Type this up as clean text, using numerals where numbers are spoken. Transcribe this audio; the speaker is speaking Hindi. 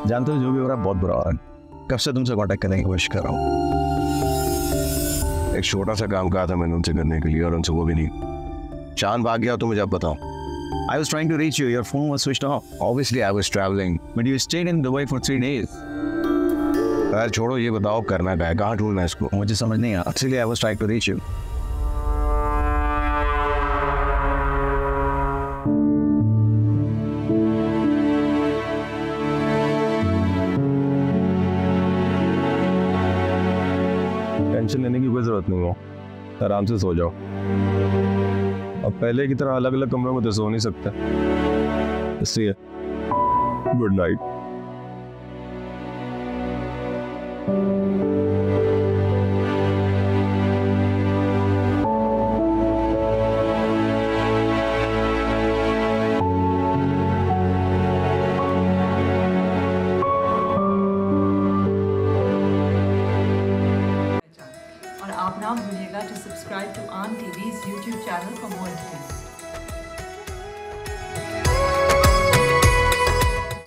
जानते हो जो भी हो रहा है बहुत बुरा हो रहा है। कब से तुमसे कांटेक्ट करने की कोशिश कर रहा हूँ। एक छोटा सा काम कहा था मैंने उनसे करने के लिए और उनसे वो भी नहीं। चांद भाग गया तो मुझे अब बताओ। I was trying to reach you. Your phone was switched off. Obviously I was traveling. But you stayed in Dubai for 3 days. यार छोड़ो, ये बताओ करना क्या है, कहाँ ढूंढना है इसको? मुझे समझ नहीं आया। Actually I was trying to reach you. Tension लेने की कोई जरूरत नहीं हो, आराम से सो जाओ। अब पहले की तरह अलग अलग कमरों में तो सो नहीं सकते, इसलिए गुड नाइट। और आप ना भूलिएगा to subscribe to AAN TV's YouTube channel for more details.